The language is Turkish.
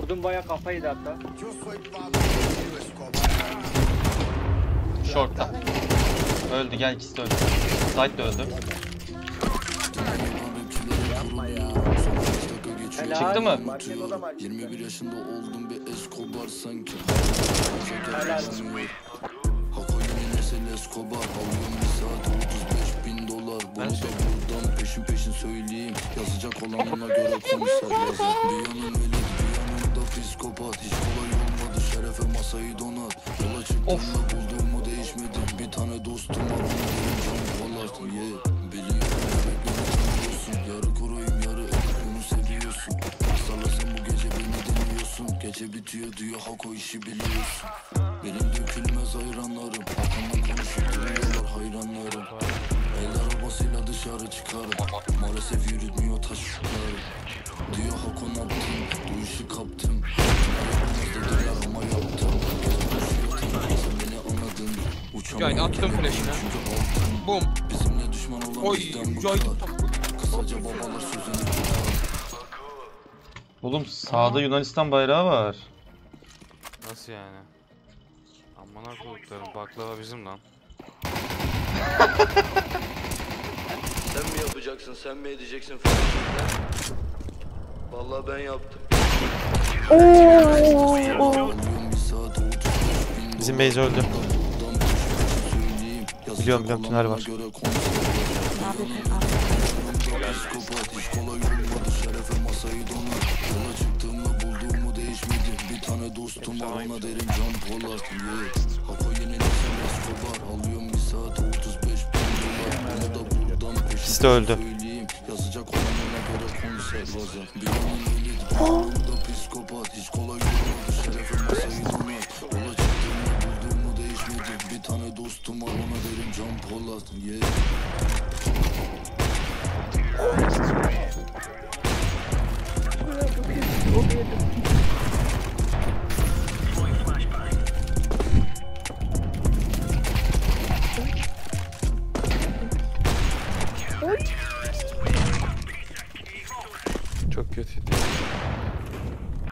Vurdum bayağı kafayı hatta. Short'ta. Öldü, gel, ikisi de öldü. Side de öldü. Helal. Çıktı mı? 21 yaşında oldum bir Escobar sanki. Helal. Hakoy'un nesel Escobar. Alıyorum bir saat 35.000 dolar. Bunu da buradan peşin söyleyeyim. Yazacak olanına göre konser yazar. Bir yanım elit, bir yanım da psikopat. Hiç kolay olmadı, şerefe masayı donat. Yola çıktığımda bulduğumu değişmedi. Bir tane dostum var, bunu derim Can Polat. Biliyorum bebek beni tanıyorsun. Yarı koruyum, yarı elit, bunu seviyorsun. Sarlasın bu gece beni deniyorsun. Gece bitiyor diyor Hako, işi biliyorsun. Benim dökülmez hayranlarım. Arkamdan konuşup duruyorlar hayranlarım. El arabasıyla dışarı çıkarım. Maalesef yürütmüyor taşlarım. Diyor Hako ne yaptım, bu işi kaptım. Dediler ama yaptım. Sen beni anladın. Yani attım flash'ını. Bum. Bizimle düşman olan Oy. bizden bu Joy. kadar. Kısaca babalar sözünü tutar. Oğlum sağda Yunanistan bayrağı var. Nasıl yani? Amına koyduklarım, baklava bizim lan. Sen mi yapacaksın, sen mi edeceksin falan. Vallahi ben yaptım. Bizim base öldü. Biliyorum tünel var. Bir tane dostum var, ona derim Can Polat. Hako yeni nesil Escobar. Alıyorum bir saat 35.000 dolar. Bunu da buradan İkisi de öldü. söyleyeyim. Yazacak olanına göre konser yazar. Bir yanım elit, bir yanım da psikopat. Hiç kolay olmadı, şerefe masayı donar. Yola çıktığımda bulduğumu değişmedi. Bir tane dostum var, ona derim Can Polat. Çok kötüydü.